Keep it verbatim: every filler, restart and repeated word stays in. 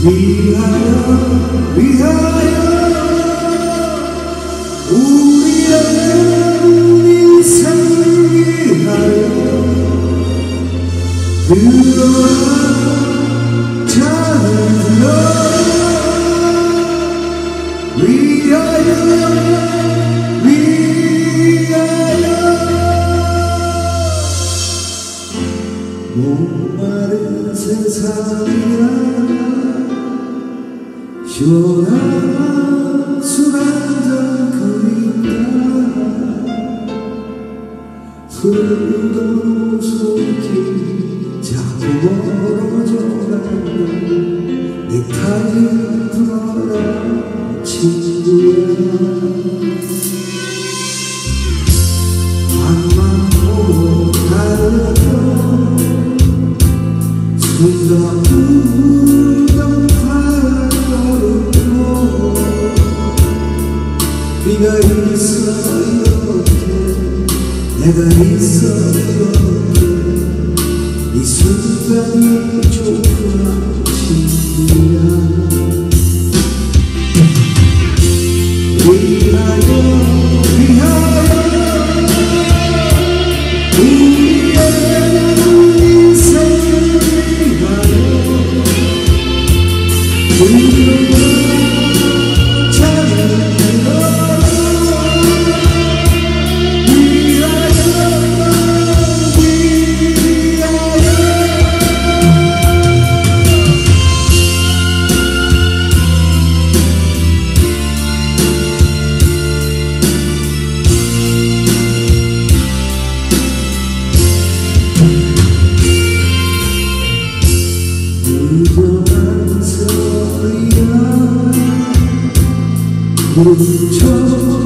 위하여 위하여 우리의 인생 위하여 들어라 잘 들어라 위하여 위하여 목마른 세상이라 시원한 술 한잔 그립다 푸르던 손길 자꾸 멀어져가는 넥타이 풀어라 친구야 밤만 보고 달렸던 순간 울던 발걸음으로 네가 있어 이렇게 내가 있어 이렇게 이 순간이 좋구나 친구야 위하여 위하여 우리의 인생 위하여 들어라 잘 들어라 위하여 위하여 무정한 소리가 묻혀